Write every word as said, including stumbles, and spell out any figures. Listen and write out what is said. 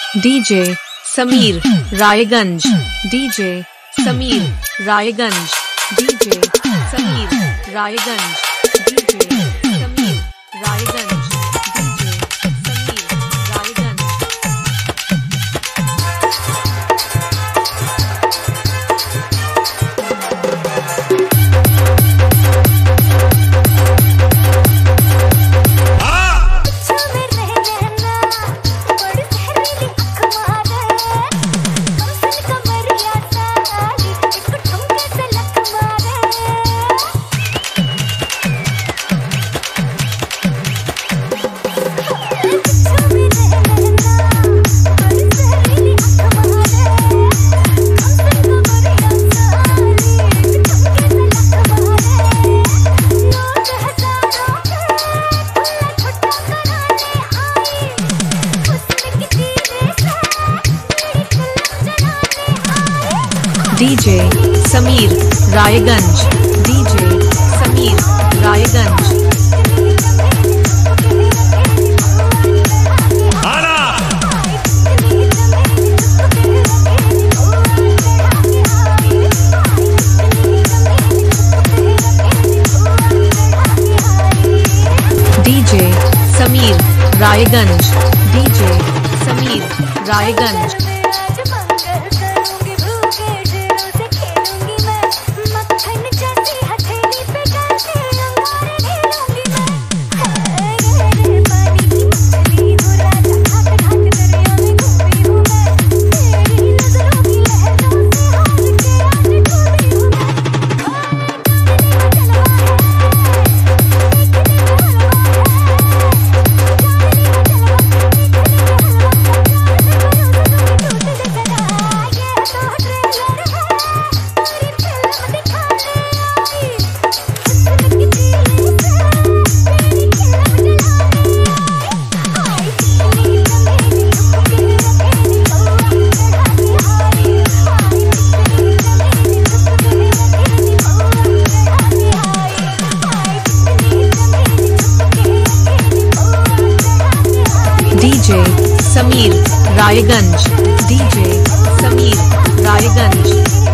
DJ Sameer Raiganj, DJ Sameer Raiganj, DJ Sameer Raiganj, DJ Sameer Raiganj, DJ Sameer Raiganj. DJ Sameer Raiganj, DJ Sameer Raiganj. DJ Sameer Raiganj, DJ Sameer Raiganj. DJ Sameer Raiganj, DJ Sameer Raiganj.